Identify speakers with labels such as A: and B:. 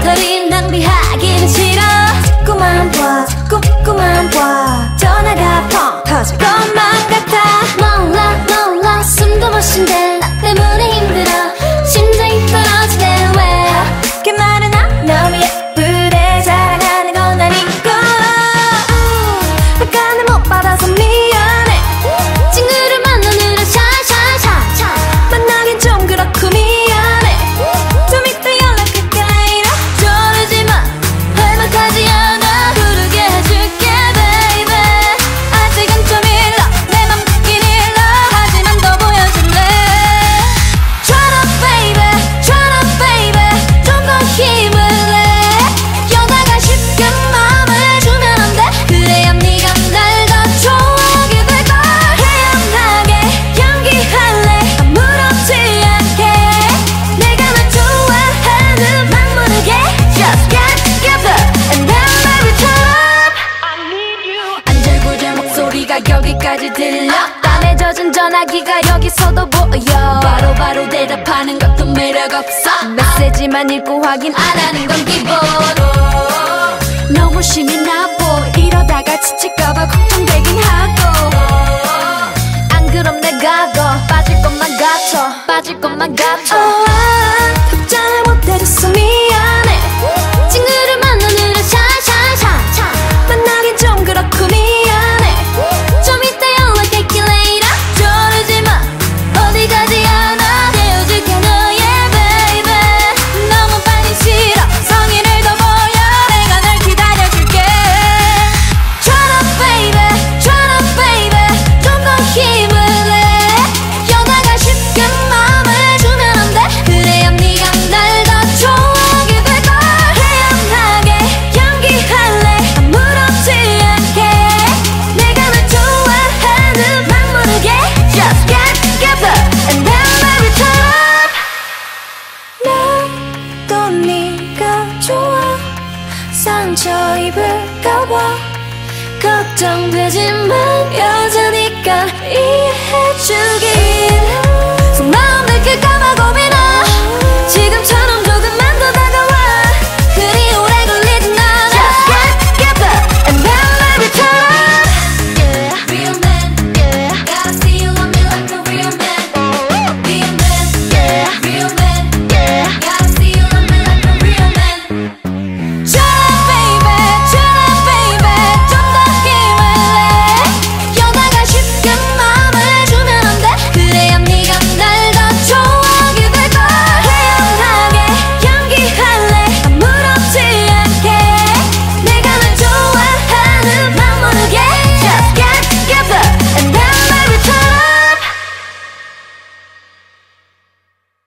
A: 배터리 낭비하기는 싫어.
B: 자꾸만 봐 자꾸만 봐 전화가 펑 터질 것만 같아.
A: 몰라 숨도 못 쉰대. 나 때문에 힘들어. 심장이 떨어지네 왜.
B: 그 말은 너무 예쁘대. 사랑하는 건 아니고 약간은 못 받아서 미안해.
A: 친구를 만나느라 샤샤샤샤.
B: 만나긴 좀 그렇고 미안해. 좀 이따 연락할게 later.
A: 저러지마 할만하지 않아. 부르게 해줄게 baby.
B: 아직은 좀 일러 내 맘 듣긴 일러. 하지만 더 보여줄래.
A: Try to baby 좀 더 힘을 내. 여자가 쉽게 마음을 주면 안 돼. 그래야 네가 날 더 좋아하게 될걸.
B: 태연하게 연기할래 아무렇지 않게.
A: 내가 널 좋아하는 막 모르게
B: Just get together and then everytime I need you.
A: 안절부절 목소리가 여기까지 들려. 땀에 젖은 전화기가 여기서도 보여. 바로 대답하는 것도 매력 없어. 메시지만 읽고 확인 안 하는 건 기본. 너무 심이 나보. 이러다가 지칠까봐 걱정되긴 하고. 안 그럼 내가 더 빠질 것만 같아.
B: 답장을 못해줘서 미안해.
A: 친구를 만나느라 샤샤샤.
B: 만나긴 좀 그렇고 미안해.
A: 좀 이따 연락할게 later. 저러지마 어디 가지 않아. 헤어질게 너의 baby.
B: 너무 빨리 싫어 성의를 더 보여. 내가 널 기다려줄게.
A: Try to baby 좀 더 힘을 내. 여자가 쉽게 마음을 주면 안 돼. 그래야 네가 날 더 좋아하게 될걸.
B: 태연하게 연기할래 아무렇지 않게.
A: 내가 널 좋아하는 막 모르게
B: Just get together and then everytime. 나도 네가 좋아. 상처 입을까봐
A: 걱정되지만 여자니까 이해해주길.